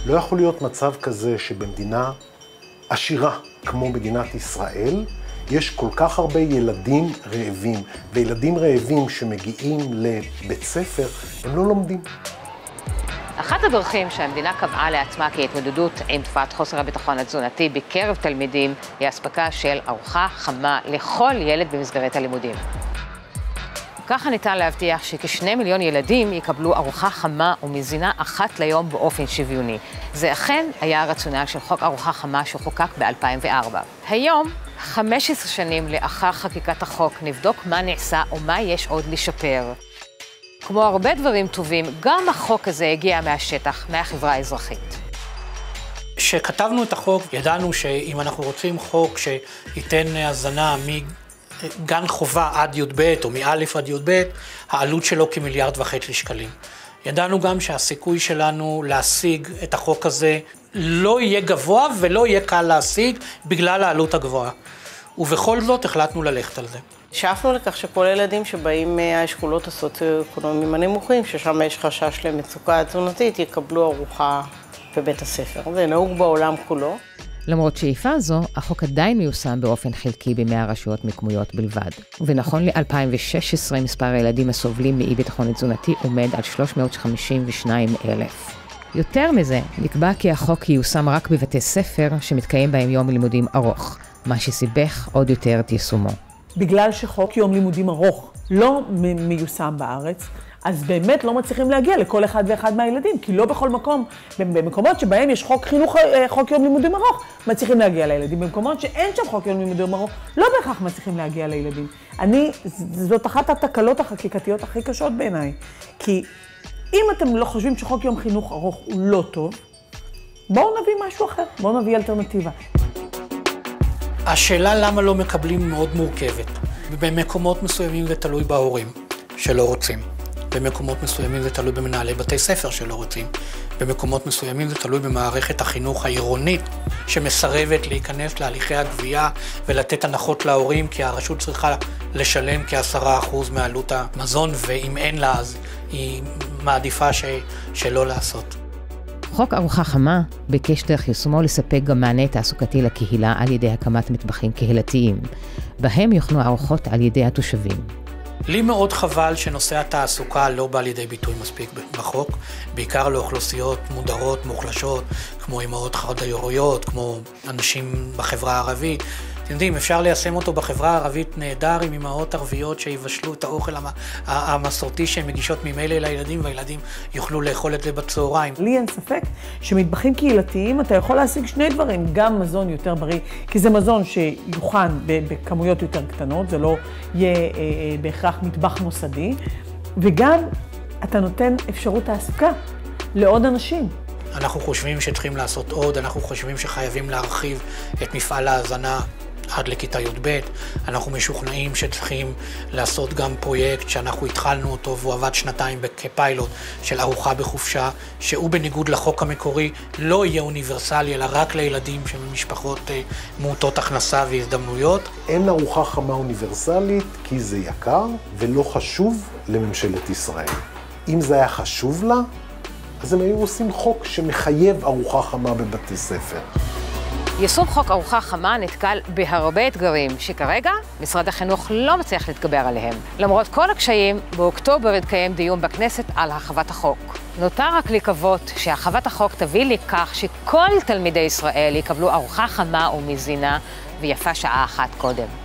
לא יכול להיות מצב כזה שבמדינה עשירה כמו מדינת ישראל, יש כל כך הרבה ילדים רעבים, וילדים רעבים שמגיעים לבית ספר, הם לא לומדים. אחת הדרכים שהמדינה קבעה לעצמה כהתמודדות עם תופעת חוסר הביטחון התזונתי בקרב תלמידים היא אספקה של ארוחה חמה לכל ילד במסגרת הלימודים. ככה ניתן להבטיח שכ2 מיליון ילדים יקבלו ארוחה חמה ומזינה אחת ליום באופן שוויוני. זה אכן היה הרציונל של חוק ארוחה חמה שחוקק ב-2004. היום, 15 שנים לאחר חקיקת החוק, נבדוק מה נעשה ומה יש עוד לשפר. כמו הרבה דברים טובים, גם החוק הזה הגיע מהשטח, מהחברה האזרחית. כשכתבנו את החוק, ידענו שאם אנחנו רוצים חוק שייתן הזנה מגן חובה עד י"ב או מא' עד י"ב, העלות שלו כ1.5 מיליארד שקלים. ידענו גם שהסיכוי שלנו להשיג את החוק הזה לא יהיה גבוה ולא יהיה קל להשיג בגלל העלות הגבוהה. ובכל זאת החלטנו ללכת על זה. שאפנו לכך שכל הילדים שבאים מהאשכולות הסוציו-אקונומיים הנמוכים, ששם יש חשש למצוקה תזונתית, יקבלו ארוחה בבית הספר. זה נהוג בעולם כולו. למרות שאיפה זו, החוק עדיין מיושם באופן חלקי ב100 רשויות מקומיות בלבד. ונכון ל-2016, מספר הילדים הסובלים מאי ביטחון תזונתי עומד על 352,000. יותר מזה, נקבע כי החוק ייושם רק בבתי ספר שמתקיים בהם יום לימודים ארוך, מה שסיבך עוד יותר את יישומו. בגלל שחוק יום לימודים ארוך לא מיושם בארץ, אז באמת לא מצליחים להגיע לכל אחד ואחד מהילדים, כי לא בכל מקום, במקומות שבהם יש חוק יום לימודים ארוך, מצליחים להגיע לילדים. במקומות שאין שם חוק יום לימודים ארוך, לא בהכרח מצליחים להגיע לילדים. זאת אחת התקלות החקיקתיות הכי קשות בעיניי, כי אם אתם לא חושבים שחוק יום חינוך ארוך הוא לא טוב, בואו נביא משהו אחר, בואו נביא אלטרנטיבה. השאלה למה לא מקבלים מאוד מורכבת. במקומות מסוימים זה תלוי בהורים שלא רוצים. במקומות מסוימים זה תלוי במנהלי בתי ספר שלא רוצים. במקומות מסוימים זה תלוי במערכת החינוך העירונית שמסרבת להיכנס להליכי הגבייה ולתת הנחות להורים, כי הרשות צריכה לשלם כ10% מעלות המזון, ואם אין לה אז היא מעדיפה שלא לעשות. חוק ארוחה חמה ביקש דרך יישומו לספק גם מענה תעסוקתי לקהילה על ידי הקמת מטבחים קהילתיים, בהם יוכנו ארוחות על ידי התושבים. לי מאוד חבל שנושא התעסוקה לא בא לידי ביטוי מספיק בחוק, בעיקר לאוכלוסיות מודרות, מוחלשות, כמו אמהות חד-הוריות, כמו אנשים בחברה הערבית. אתם יודעים, אפשר ליישם אותו בחברה הערבית נהדר עם אמהות ערביות שיבשלו את האוכל המסורתי שהן מגישות ממילא לילדים, והילדים יוכלו לאכול את זה בצהריים. לי אין ספק שמטבחים קהילתיים אתה יכול להשיג שני דברים, גם מזון יותר בריא, כי זה מזון שיוכן בכמויות יותר קטנות, זה לא יהיה בהכרח מטבח מוסדי, וגם אתה נותן אפשרות תעסוקה לעוד אנשים. אנחנו חושבים שצריכים לעשות עוד, אנחנו חושבים שחייבים להרחיב את מפעל ההזנה עד לכיתה י"ב. אנחנו משוכנעים שצריכים לעשות גם פרויקט שאנחנו התחלנו אותו והוא עבד 2 כפיילוט של ארוחה בחופשה, שהוא בניגוד לחוק המקורי לא יהיה אוניברסלי אלא רק לילדים שמשפחות מעוטות הכנסה והזדמנויות. אין ארוחה חמה אוניברסלית כי זה יקר ולא חשוב לממשלת ישראל. אם זה היה חשוב לה, אז הם היו עושים חוק שמחייב ארוחה חמה בבתי ספר. יישום חוק ארוחה חמה נתקל בהרבה אתגרים שכרגע משרד החינוך לא מצליח להתגבר עליהם. למרות כל הקשיים, באוקטובר התקיים דיון בכנסת על הרחבת החוק. נותר רק לקוות שהרחבת החוק תביא לכך שכל תלמידי ישראל יקבלו ארוחה חמה ומזינה, ויפה שעה אחת קודם.